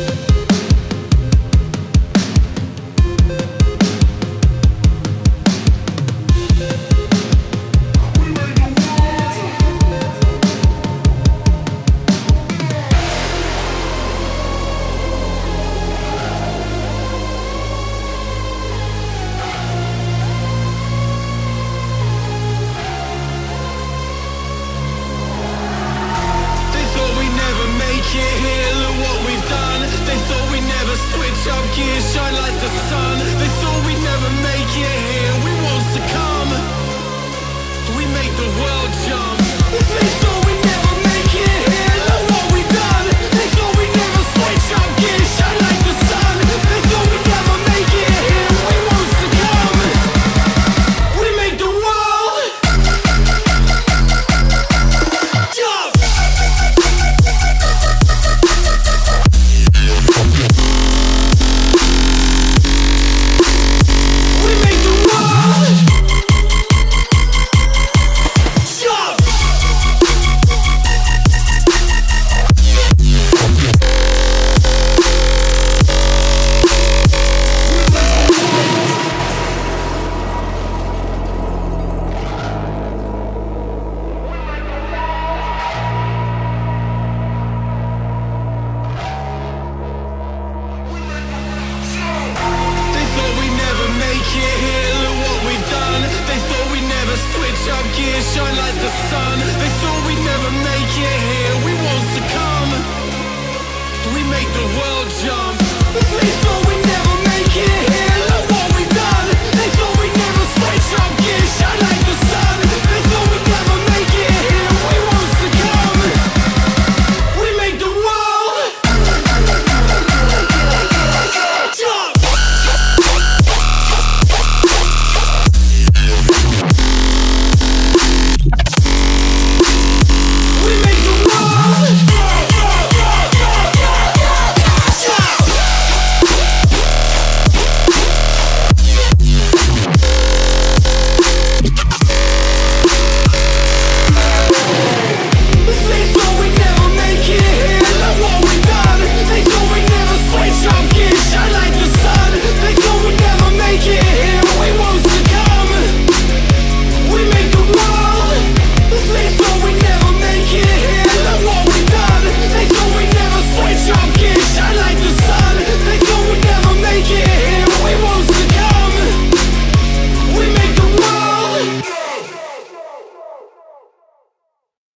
Shine like the sun. They thought we'd never make it here. We won't succumb. We make the world jump. They thought we'd never make it here. Look what we've done. They thought we'd never switch up gears. Shine like the sun. They thought we'd never make it here. We won't succumb. We make the world jump. Up gears, shine like the sun. They thought we'd never make it here. We won't succumb. We make the world jump. They thought we'd never make it here.